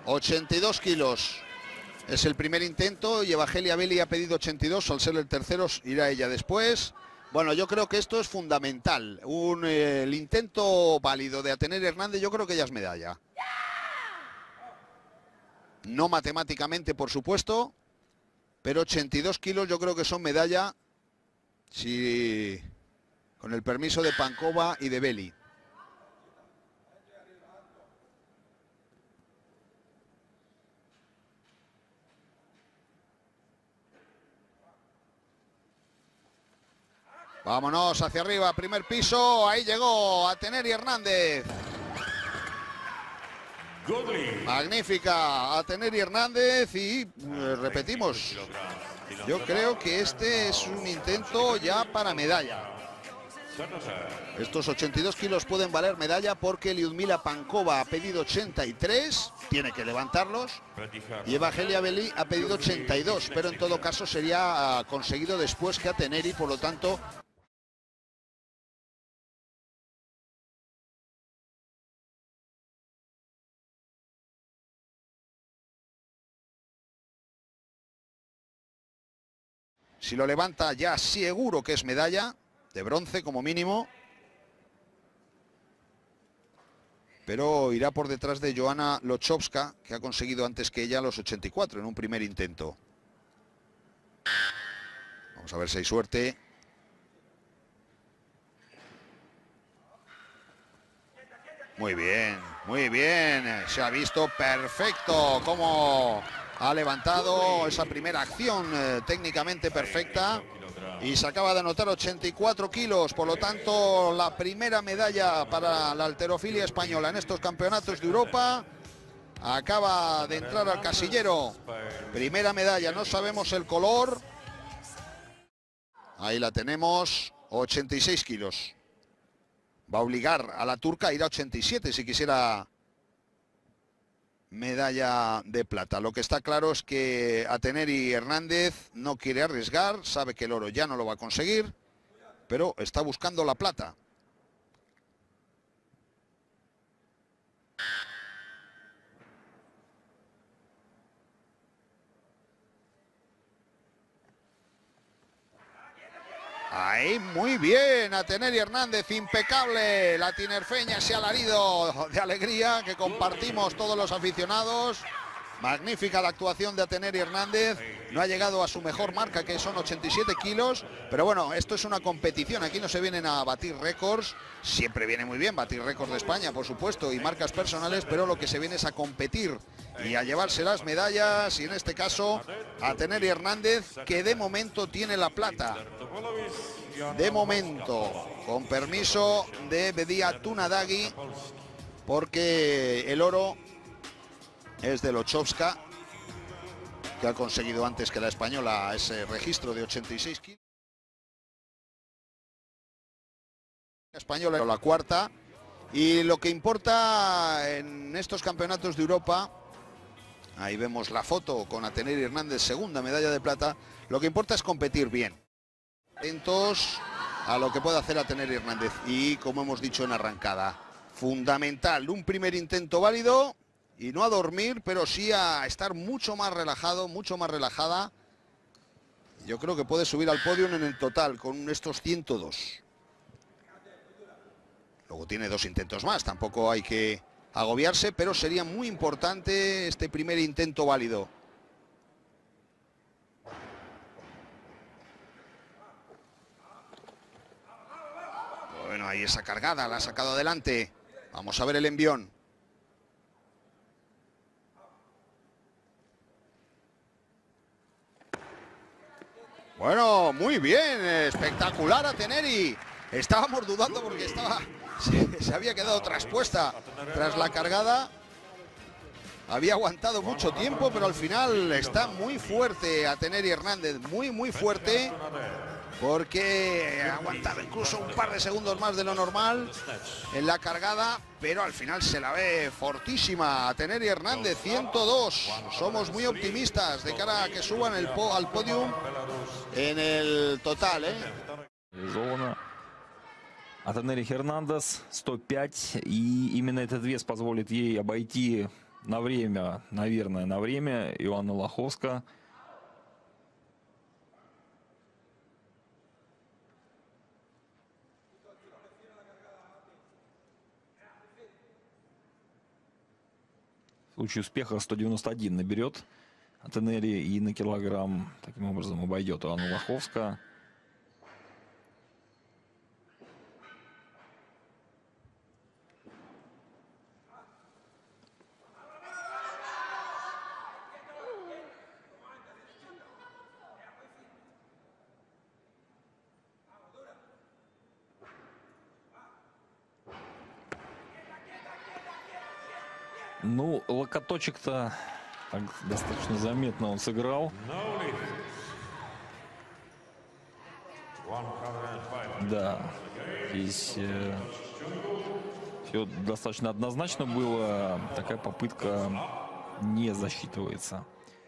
82 kilos. Es el primer intento y Evangelia Belli ha pedido 82. Al ser el tercero irá ella después. Bueno, yo creo que esto es fundamental. El intento válido de Ateneri Hernández, yo creo que ya es medalla. No matemáticamente, por supuesto, pero 82 kilos yo creo que son medalla, si con el permiso de Pankova y de Belli. Vámonos hacia arriba, primer piso, ahí llegó Ateneri Hernández. Magnífica Ateneri Hernández y repetimos, yo creo que este es un intento ya para medalla. Estos 82 kilos pueden valer medalla porque Liudmila Pankova ha pedido 83, tiene que levantarlos, y Evangelia Belli ha pedido 82, pero en todo caso sería conseguido después que Ateneri, por lo tanto... Si lo levanta ya seguro que es medalla, de bronce como mínimo. Pero irá por detrás de Joanna Lochowska, que ha conseguido antes que ella los 84 en un primer intento. Vamos a ver si hay suerte. Muy bien, muy bien. Se ha visto perfecto cómo ha levantado esa primera acción técnicamente perfecta. Y se acaba de anotar 84 kilos, por lo tanto la primera medalla para la halterofilia española en estos campeonatos de Europa. Acaba de entrar al casillero. Primera medalla, no sabemos el color. Ahí la tenemos, 86 kilos. Va a obligar a la turca a ir a 87 si quisiera medalla de plata. Lo que está claro es que Ateneri Hernández no quiere arriesgar, sabe que el oro ya no lo va a conseguir, pero está buscando la plata. Ahí, muy bien, Ateneri Hernández, impecable. La tinerfeña, ese alarido de alegría que compartimos todos los aficionados. Magnífica la actuación de Ateneri Hernández. No ha llegado a su mejor marca, que son 87 kilos. Pero bueno, esto es una competición. Aquí no se vienen a batir récords. Siempre viene muy bien batir récords de España, por supuesto, y marcas personales. Pero lo que se viene es a competir y a llevarse las medallas. Y en este caso, Ateneri Hernández, que de momento tiene la plata. De momento, con permiso de Bedia Tunadagi, porque el oro es de Lochowska, que ha conseguido antes que la española ese registro de 86 kilos. La española la cuarta. Y lo que importa en estos campeonatos de Europa, ahí vemos la foto con Ateneri Hernández, segunda medalla de plata, lo que importa es competir bien. Atentos a lo que puede hacer Ateneri Hernández y, como hemos dicho en arrancada, fundamental, un primer intento válido y no a dormir, pero sí a estar mucho más relajado, mucho más relajada. Yo creo que puede subir al podio en el total con estos 102. Luego tiene 2 intentos más, tampoco hay que agobiarse, pero sería muy importante este primer intento válido. Bueno, ahí esa cargada, la ha sacado adelante. Vamos a ver el envión. Bueno, muy bien, espectacular Ateneri. Estábamos dudando porque se había quedado traspuesta tras la cargada. Había aguantado mucho tiempo, pero al final está muy fuerte Ateneri Hernández, muy fuerte. Porque ha aguantado incluso un par de segundos más de lo normal en la cargada, pero al final se la ve fortísima Ateneri Hernández, 102. Somos muy optimistas de cara a que suban al podium en el total, Ateneri Hernández 105, и именно этот вес позволит ей обойти на время, наверное, на время Иоанна Лоховска. В случае успеха 191 наберет Атенери и на килограмм таким образом обойдет Иоанна Лоховска. Ну, локоточек-то так достаточно заметно он сыграл. Да, здесь все достаточно однозначно было. Такая попытка не засчитывается.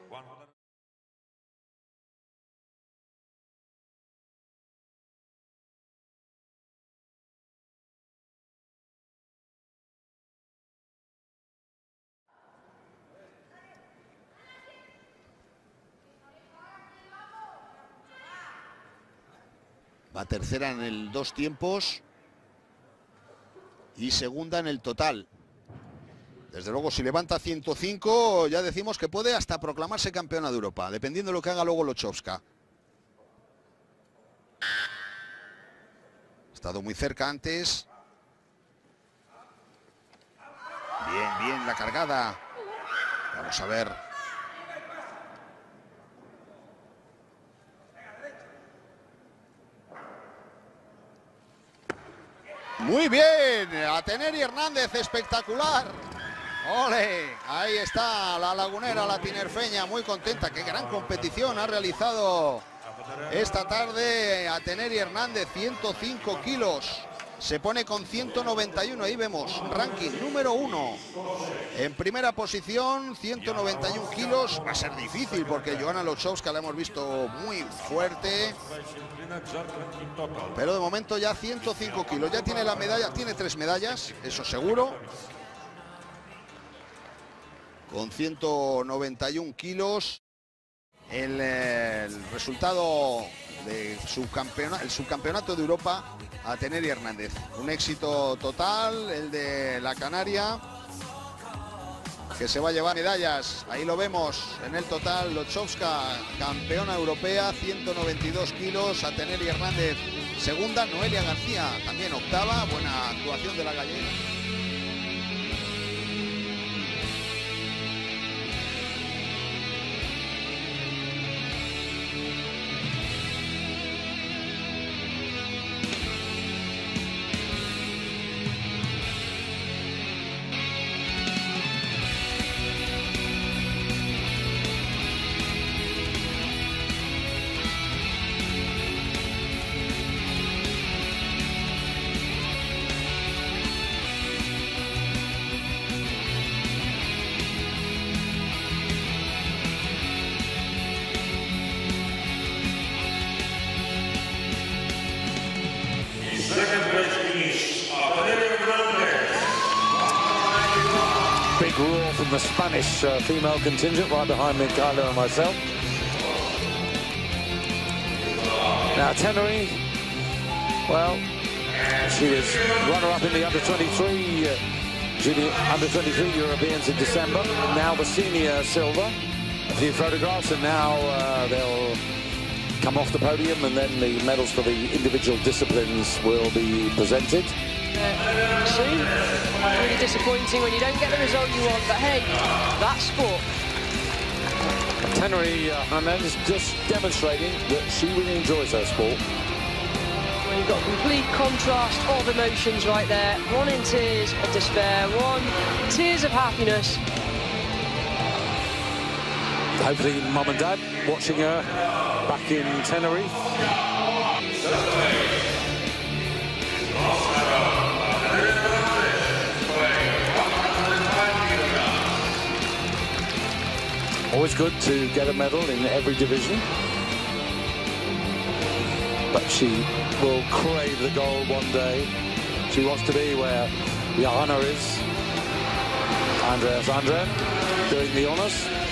Va tercera en el 2 tiempos y segunda en el total. Desde luego, si levanta 105, ya decimos que puede hasta proclamarse campeona de Europa, dependiendo de lo que haga luego Lochovska. Ha estado muy cerca antes. Bien, bien la cargada. Vamos a ver. Muy bien, Ateneri Hernández, espectacular. ¡Ole! Ahí está la lagunera, la tinerfeña, muy contenta. Qué gran competición ha realizado esta tarde Ateneri Hernández, 105 kilos. Se pone con 191, ahí vemos, ranking número 1. En primera posición, 191 kilos. Va a ser difícil porque Joanna Lochovska la hemos visto muy fuerte. Pero de momento ya 105 kilos. Ya tiene la medalla, tiene 3 medallas, eso seguro. Con 191 kilos. El resultado de el subcampeonato de Europa, Ateneri Hernández. Un éxito total, el de la canaria, que se va a llevar medallas. Ahí lo vemos en el total. Lochovska, campeona europea, 192 kilos. Ateneri Hernández, segunda. Noelia García, también octava. Buena actuación de la gallega. Big roar from the Spanish female contingent right behind Michaela and myself. Now Ateneri, well, she was runner-up in the under-23 junior under-23 Europeans in December. Now the senior silver. A few photographs, and now they'll come off the podium, and then the medals for the individual disciplines will be presented. Soon. Really disappointing when you don't get the result you want, but hey, that's sport. Ateneri Hernández just demonstrating that she really enjoys her sport. Well, you've got complete contrast of emotions right there. One in tears of despair, one tears of happiness. Hopefully mum and dad watching her back in Tenerife. Always good to get a medal in every division. But she will crave the gold one day. She wants to be where Joanna is. Andreas Andren doing the honours.